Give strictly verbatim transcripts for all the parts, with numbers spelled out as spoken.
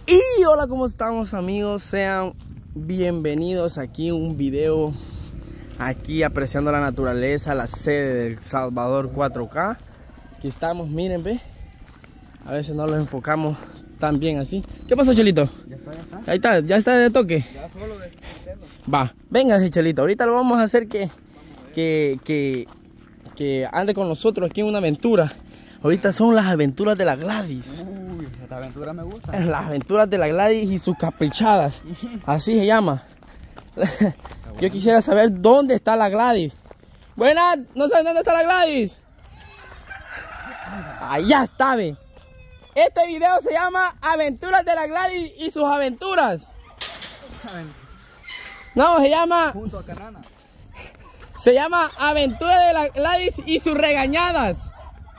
Y hola, ¿cómo estamos, amigos? Sean bienvenidos aquí a un video, aquí apreciando la naturaleza, la sede del Salvador cuatro K. Aquí estamos, miren, ve. A veces no lo enfocamos tan bien así. ¿Qué pasó, Chelito? Ya está, ya está. Ahí está, ya está de toque. Ya solo de meterlo. Va, venga, Chelito. Ahorita lo vamos a hacer que, que, que, que ande con nosotros aquí en una aventura. Ahorita son las aventuras de la Gladys. Uy, esta aventura me gusta. Las aventuras de la Gladys y sus caprichadas. Así se llama. Yo quisiera saber dónde está la Gladys. Buenas, ¿no saben dónde está la Gladys? Allá está, ve. Este video se llama Aventuras de la Gladys y sus aventuras. No, se llama... Junto a Canana. Se llama Aventuras de la Gladys y sus regañadas.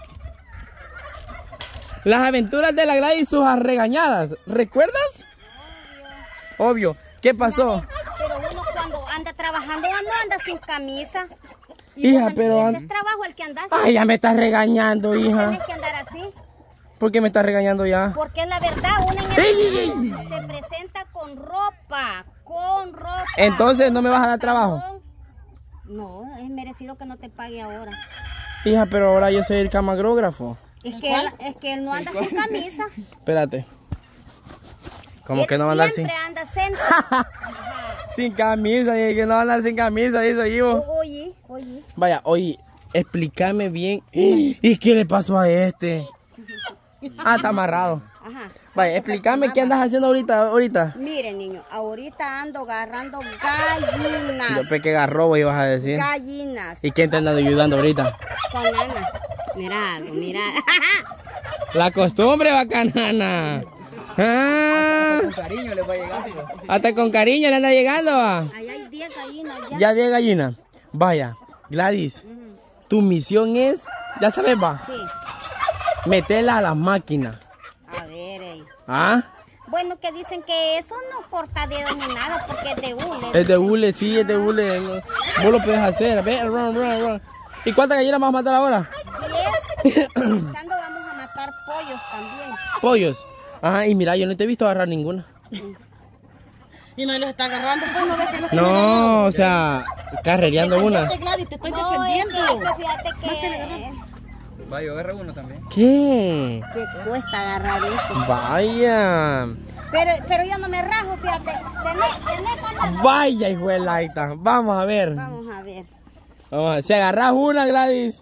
Las aventuras de la Gladys y sus regañadas. ¿Recuerdas? Obvio. ¿Qué pasó? Pero uno cuando anda trabajando no anda sin camisa. Y hija, vos, pero... ese es trabajo el que andas. Ay, ya me estás regañando, hija. Tienes que andar así. ¿Por qué me estás regañando ya? Porque es la verdad, uno en el ¡Ey! se presenta con ropa. Con ropa. Entonces, ¿no me vas a dar trabajo? No, es merecido que no te pague ahora. Hija, pero ahora yo soy el camarógrafo. Es que, él, es que él no anda sin camisa. Espérate. ¿Cómo Él que no va a andar sin...? siempre anda sentado. Sin camisa, dije que no va a andar sin camisa, dice Ivo. Oye, oye. Vaya, oye, explícame bien. ¿Y qué le pasó a este? Ah, está amarrado. Ajá. Vaya, explícame qué andas haciendo ahorita, ahorita. Miren, niño, ahorita ando agarrando gallinas. Yo pensé que agarró, ibas a decir. Gallinas. ¿Y quién te anda ayudando ahorita? Canana. Mira, mira. La costumbre, bacanana. Ah, Con cariño les va a llegar. hasta con cariño le anda llegando, va. Ahí hay diez gallinas ya. Ya de gallina. Vaya, Gladys, tu misión es, ya sabes, va, Sí. meterla a las máquinas. A ver, ey. ¿Ah? Bueno, que dicen que eso no corta dedos ni nada porque es de hule. Es de hule, sí, es de hule. no. Vos lo puedes hacer. Ve, run, run, run. ¿Y cuántas gallinas vamos a matar ahora? diez. Pensando vamos a matar pollos también. Pollos. Ajá, y mira, yo no te he visto agarrar ninguna. Y no los está agarrando, pues no ves que no tiene No, o sea, carrereando una. Defendete, Gladys, te estoy No, es defendiendo. que, fíjate que, Va, yo agarré uno también. ¿Qué? que cuesta agarrar eso. Vaya. Pero, pero yo no me rajo, fíjate. Tenés, tenés cuántas- Vaya, hijo de laita. Vamos a ver. Vamos a ver. Vamos a ver. Si agarras una, Gladys,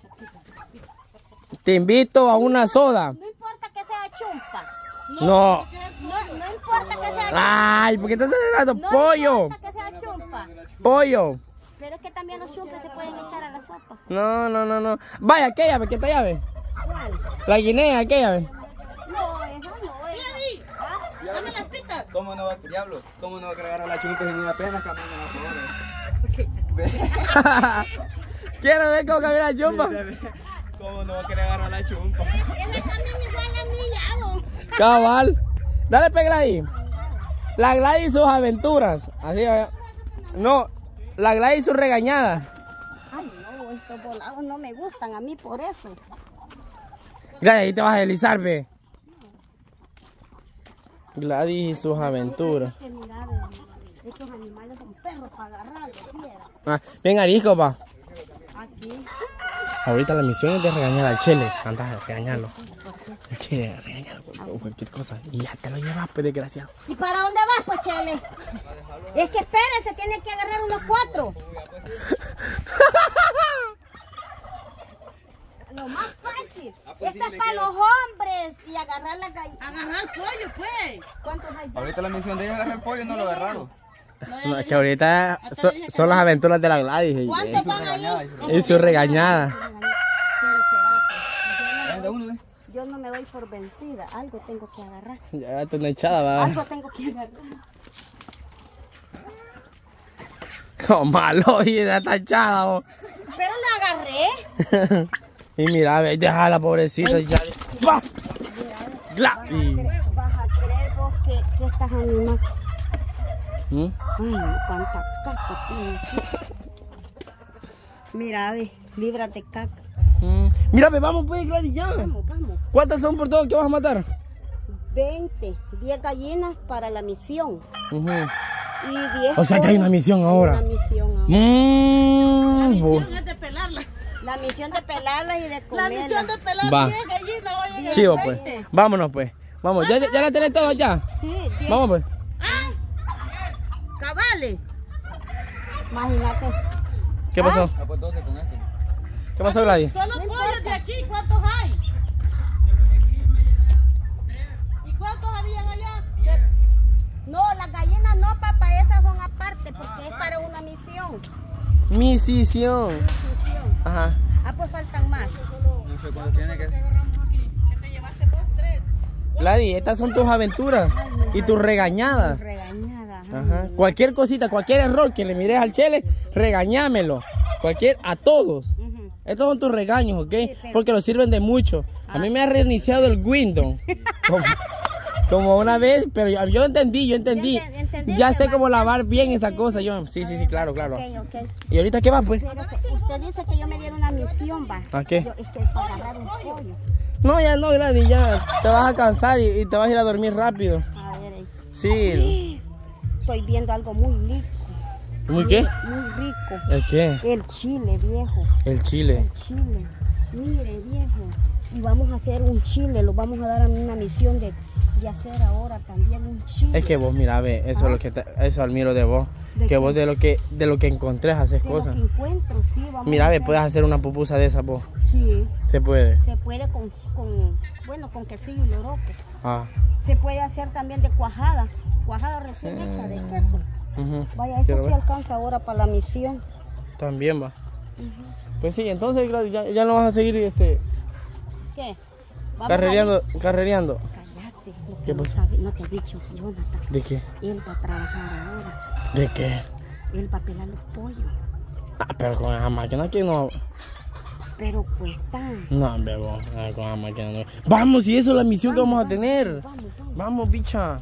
te invito a una soda. No importa que sea chumpa. No. No, no importa que sea chumpa. Ay, ¿por qué estás agarrando No pollo? importa que sea chumpa. Pollo. Pero es que también los chumpas se pueden echar a la sopa. No, no, no, no. Vaya, ¿qué llave? ¿Qué esta llave? ¿Cuál? La guinea, ¿qué llave? No, esa no es. ¿Ah? Dame las pitas. ¿Cómo no va, diablo? ¿Cómo no va a querer agarrar la chumpa sin una pena? Camina la Quiero ver cómo camina la chumpa. ¿Cómo no va a querer agarrar la chumpa? Esa camina igual a mí, ya vos. Cabal. Dale, pégala ahí. La Gladys y sus aventuras. Así, vaya. No, la Gladys y sus regañadas. Ay, no, estos volados no me gustan a mí por eso. Gladys, ahí te vas a deslizar, ve. Gladys y sus aventuras. Que mira, ve, estos animales son perros para agarrarlos, fiera. Ah, ven, arisco, pa. Aquí. Ahorita la misión es de regañar al Chele. Anda a regañarlo. El Chele, regañarlo por, por cualquier cosa. Y ya te lo llevas, pues, desgraciado. ¿Y para dónde vas, pues, Chele? Es que espérese, tiene que agarrar unos cuatro. Lo más fácil. Esto es para los hombres y agarrar la gallina. Agarrar pollo, pues. ¿Cuántos hay? Ahorita la misión de ellos es agarrar el pollo, no lo agarraron. No, es que ahorita so- son las aventuras de la Gladys. y- ¿Cuántos Su van ahí? regañada. Y su regañada. Pero espérate, Es de uno, ¿eh? yo no me doy por vencida. Algo tengo que agarrar. Ya está una echada, va. Algo tengo que agarrar. Como malo, y ya está echada, vos. Pero lo agarré. Y mira, ve, deja a la pobrecita. y ya- ¡Va! Gladys. Vas a creer vos que, que estas animales. ¿Mm? Ay, no, cuánta caca tiene. Mira, ve, líbrate caca. Mm. Mira, ve, vamos pues, Gladys, ya. Vamos, vamos. ¿Cuántas son por todo que vas a matar? veinte, diez gallinas para la misión. Ujú. Y diez O sea que hay una misión ahora. Una misión ahora. Mm, La bu- misión es de pelarla. La misión de pelarlas y de La comerlas. misión de pelar Va. diez gallinas. Oye, Chivo, pues. Vámonos, pues. Vamos, ¿ya, ya la tenés todas ya? Sí, diez. Vamos, pues. Cabales. Imagínate. ¿Qué pasó? Ah, pues doce con este. ¿Qué pasó, Gladys? Solo pollos de aquí, ¿cuántos hay? ¿Y cuántos habían allá? De- No, las gallinas no, papá, esas son aparte porque es para una misión. Misión. Misión. Ajá. Ah, pues faltan más. No sé cuánto tiene que. Que te llevaste vos tres. Gladys, estas son tus aventuras y tus regañadas. Regañada. ajá. Ajá. Cualquier cosita, cualquier error que le mires al Chele, regañámelo. Cualquier, a todos. Ujú. Estos son tus regaños, ¿ok? Sí, pero- Porque los sirven de mucho. A mí me ha reiniciado el Windows. Como, como una vez, pero yo, yo entendí, yo entendí. Ya ent- entendiste, Ya sé ma. cómo lavar bien esa cosa. Yo, sí, sí, sí, claro, claro. Ok, ok. ¿Y ahorita qué va, pues? Pero que usted dice que yo me diera una misión, va. ¿A qué? Yo, es que para agarrar un pollo. No, ya no, Gladys, ya te vas a cansar y, y te vas a ir a dormir rápido. A ver, eh. Sí. Estoy viendo algo muy rico. ¿Muy qué? Muy rico. ¿El qué? El chile, viejo. El chile. El chile. Mire, viejo. Y vamos a hacer un chile. Lo vamos a dar a una misión de, de hacer ahora también un chile. Es que vos, mira, ve, eso es lo que te- eso admiro de vos. ¿De Que qué? vos de lo que de lo que encontrés haces De lo cosas. que encuentro, sí. Vamos Mira, a ve, hacer- puedes hacer una pupusa de esas vos. Sí. Se puede. Se puede con, con bueno, con quesillo y loroco. Ah. Se puede hacer también de cuajada. Cuajada recién hecha de queso. Ujú. Vaya, esto Quiero sí ver. alcanza ahora para la misión. También va. Pues sí, entonces Gladys, ya, ya no vas a seguir este ¿Qué? Vamos carrereando, carrereando. a ver. Cállate. Lo que ¿Qué no, pasó? sabe- no te he dicho, Jonathan. ¿De qué? Él va a trabajar ahora. ¿De qué? Él va a pelar los pollos. Ah, pero con esa máquina que no. Pero cuesta. No, bebo, ah, con esa máquina no. Vamos, y eso es la misión que vamos a tener. Vamos, vamos. Vamos, bicha.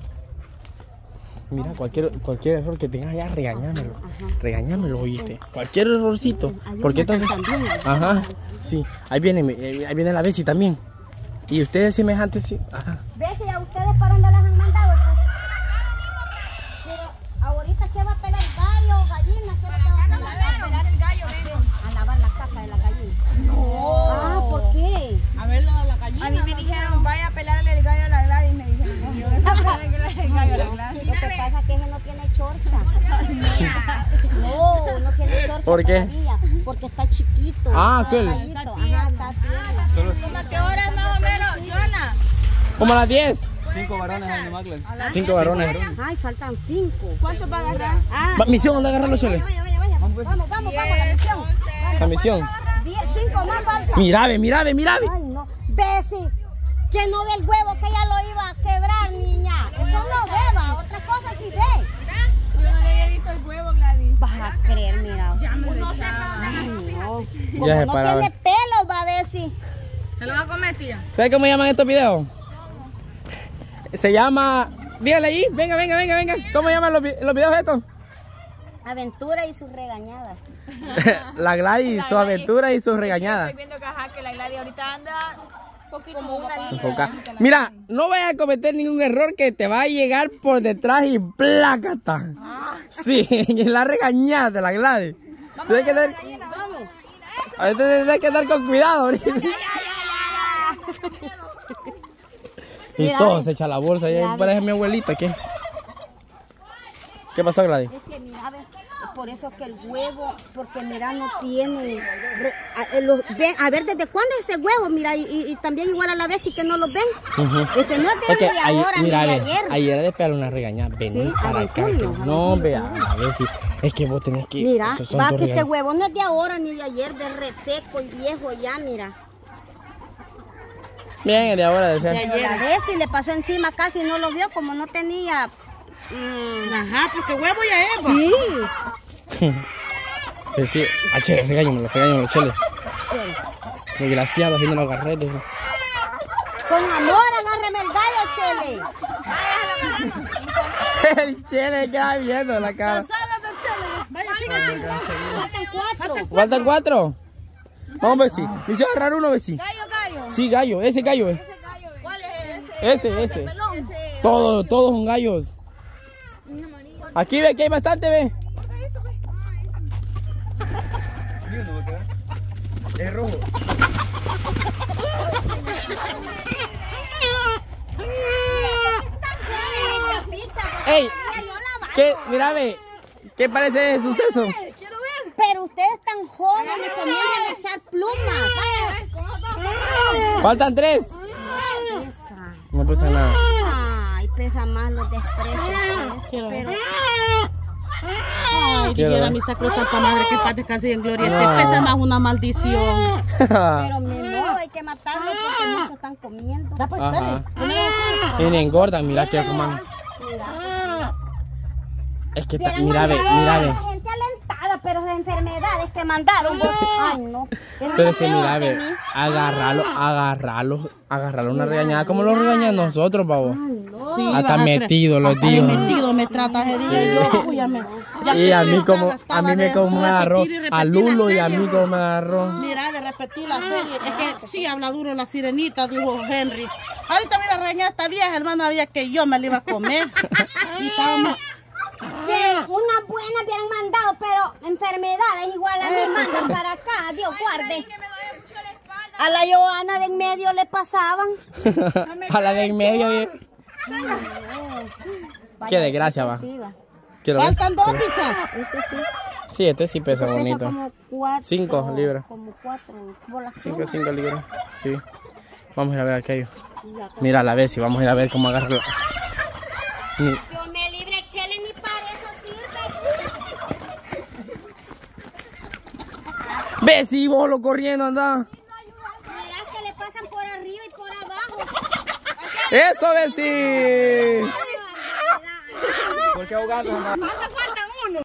Mira, cualquier, cualquier error que tengas allá, regañámelo. Regañámelo, oíste. Cualquier errorcito. Porque entonces. Ajá, sí. Ahí viene, mi- ahí viene la Bessie también. Y ustedes semejantes, sí. Ajá. ¿Ves si a ustedes para dónde las han mandado? Pues? Pero ahorita, ¿qué va a pelar? ¿Gallo, gallina? ¿Qué va a pelar? A pelar el gallo, a lavar la caca de la gallina. No. Ah, ¿por qué? A ver la, la gallina. A mí me dijeron, vaya a pelarle el gallo a la Gladys, me dijeron. Yo voy a pelarle el gallo a la Gladys. Lo que pasa es que ese no tiene chorcha. No, no tiene chorcha ¿Por qué? todavía, porque está chiquito. Ah, está aquel. gallito. Ajá, está tierno. ¿A qué hora es más o menos, Joana? Como a las diez. Cinco varones en el Maclen. Cinco varones. Ay, faltan cinco. ¿Cuántos va a agarrar? Ah, Va, misión, anda a agarrar los choles. vaya, vaya, vaya. Vamos, vamos, vamos, la misión. La misión. Diez, cinco más faltan. Mira, ve, mira, ve, mira, ve. Ay, no. Bessie, que no ve el huevo que ella lo iba a quebrar, niña. Eso no beba, otra cosa sí ve. Yo no le he visto el huevo, Gladys. Vas a creer, mira. Ya me lo echaba. Ay, no. Ya Como se no paraba. tiene pelos, va a ver si. ¿Se lo va a comer, tía? ¿Sabes cómo llaman estos videos? Se llama... Dígale ahí, venga, venga, venga, venga. ¿Cómo llaman los, vi- los videos estos? Aventura y sus regañadas. La Gladys, su aventura y sus regañadas. Estoy viendo que, ajá, que la Gladys ahorita anda como una niña. Enfoca. Mira, no vayas a cometer ningún error que te va a llegar por detrás y plácata. Sí, la regañada de la Gladys. Tienes que tener, Vamos. ahorita tienes que andar con cuidado ahorita. Y Mira, todo ve. se echa la bolsa. Y Mira, ahí ve. parece mi abuelita. ¿Qué? ¿Qué pasó, Gladys? Es que mira, ve, es por eso que el huevo, porque mira, no tiene. re- a, eh, los- ven, a ver, ¿desde cuándo es ese huevo? Mira, y, y- y también igual a la vez y que no los ven. Ujú. Este no es de, Es que ni de ayer- ahora mira, ni de ve, ayer. ayer le pegaron una regañada. Vení Sí, para a acá. Julio, que- a no, Julio, vea, Julio. a ver si. Es que vos tenés que. Mira, esos son va tus que este regaños. huevo no es de ahora ni de ayer, de reseco y viejo ya, mira. Bien, de ahora de ser. Pero la vez si le pasó encima casi no lo vio, como no tenía. mm, Ajá, porque huevo ya es, va. sí. Que sí. Ah, chele, regáñamelo, regáñamelo, chele. Desgraciado haciendo los garretes. Con amor, agárreme el gallo, Chele. El chele queda viendo la cara. Vaya, siga. Faltan cuatro. ¿Faltan cuatro? Vamos, Bessie. Me hizo agarrar uno, Bessie. Gallo, gallo. Sí, gallo, ese gallo es. ¿Cuál es ese? Ese, ese. Todos, todos son gallos. Aquí ve que hay bastante, ve. Es rojo. Ey, ¿qué? Mira, ve. ¿Qué parece ese suceso? Pero ustedes están jóvenes, comienzan a echar plumas. Faltan tres. Pesa. No pasa nada. Ay, pesa más los desprecios. Quiero ver. Pero Ay, Quiero dijera ver. mi sacrosanta madre que paz descanse y en gloria. No. Este pesa más una maldición. Pero ni modo, hay que matarlos porque muchos están comiendo. Da pues, Ajá. dale. Y le engordan, mira que coman. Es que, ta- mira, ve, mira, ve. La gente alentada, pero de enfermedades que mandaron. vos. Ay, no. Pero es que mira, ve, agarrarlo, agarrarlo, agarrarlo una regañada como lo regañan nosotros, pavo. Sí, Hasta vas a creer. metido los Hasta tíos. metido me trata ese día y yo, uy, ya me- ya Y a que mí esa como, estaba a mí me de como me agarró repetir y repetir a la Lulo y a serie, mí bro. como me agarró. Mira, de repetir la serie, es que sí habla duro la sirenita, dijo Henry. Ahorita voy a regañar a esta vieja, hermana, había que yo me la iba a comer. Y estábamos, Que unas buenas hubieran mandado, pero enfermedades igual a mí mandan para acá. Dios guarde. A la Joana de en medio le pasaban. A la de en medio. y- Qué desgracia, va. Sí, va. Quiero ver. faltan dos pichas. Este sí. Sí, este sí pesa Pesa bonito. como cuatro. Cinco libras. Como cuatro. Por la Cinco, suma. cinco libras. Sí. Vamos a ir a ver aquello. Mira, a la vez y vamos a ir a ver cómo agarra. la- Ni- Dios me libre, Chele, ni para eso sirve. Ve, si vos lo corriendo, anda. Mirá que le pasan por arriba y por abajo. Eso, ve, sí. ¿Por qué ahogando? ¿Cuánto falta?